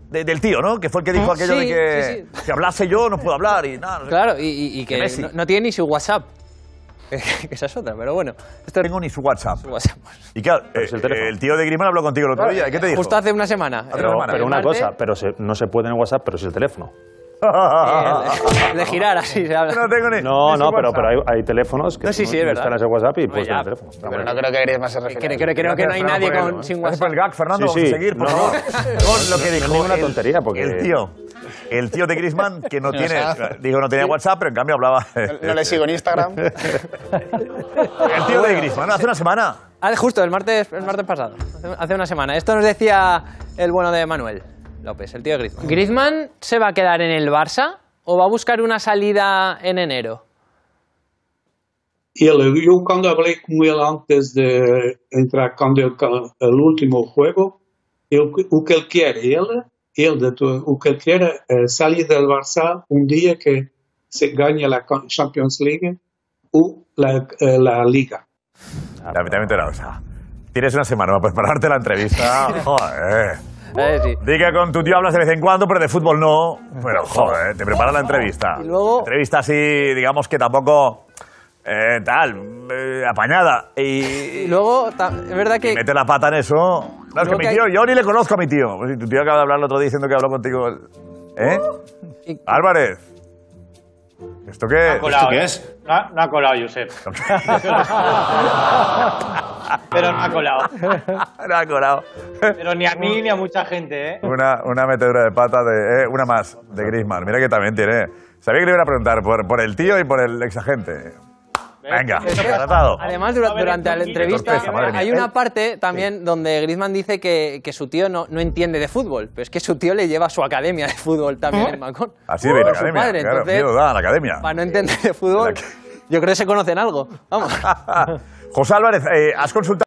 del tío, ¿no? Que fue el que dijo aquello de que si hablase yo no puedo hablar y nada. No sé. Claro, y que no tiene ni su WhatsApp. Que esa es otra, pero bueno. No tengo ni su WhatsApp. Y claro, el tío de Griezmann habló contigo el otro día. ¿Qué te dijo? Justo hace una semana. Pero una cosa, no se puede en WhatsApp, pero sí el teléfono. De girar así se habla. No tengo ni pero hay teléfonos que están en ese WhatsApp y puedes tener el teléfono. Pero no creo que Griezmann se refiera. Creo que no hay nadie sin WhatsApp. El gag, Fernando, vamos a seguir, por favor. Con lo que dijo una tontería, porque el tío de Griezmann, que no tiene, digo, no tenía WhatsApp, pero en cambio hablaba. No le sigo en Instagram. El tío de Griezmann, ¿no? Hace una semana. Justo, el martes pasado, hace una semana. Esto nos decía el bueno de Manuel López, el tío de Griezmann. ¿Griezmann se va a quedar en el Barça o va a buscar una salida en enero? Yo cuando hablé con él antes de entrar con el último juego, lo que él quiere, lo que él quiere es salir del Barça un día que se gane la Champions League o la Liga. También te o sea, tienes una semana para prepararte la entrevista. Joder. Sí. Di que con tu tío hablas de vez en cuando, pero de fútbol no. Pero, joder, te preparas la entrevista. Y luego... Entrevista así, digamos que tampoco... apañada. Y luego, es verdad que... mete la pata en eso. No, es que mi tío, yo ni le conozco a mi tío. Pues si tu tío acaba de hablar el otro día diciendo que habló contigo... Álvarez. ¿Esto qué? ¿Esto qué es? No ha colado, Josep. Pero no ha colado. No ha colado. Pero ni a mí ni a mucha gente, ¿eh? Una metedura de pata de... una más, de Griezmann. Mira que también tiene... Sabía que le iba a preguntar por el tío y por el exagente. Venga, tratado. Además, durante la entrevista hay una parte también donde Griezmann dice que su tío no entiende de fútbol, pero es que su tío le lleva a su academia de fútbol también en Macón. Así de la academia, padre, claro, entonces, miedo da a la academia. Para no entender de fútbol, yo creo que se conocen algo. Vamos. José Álvarez, ¿has consultado?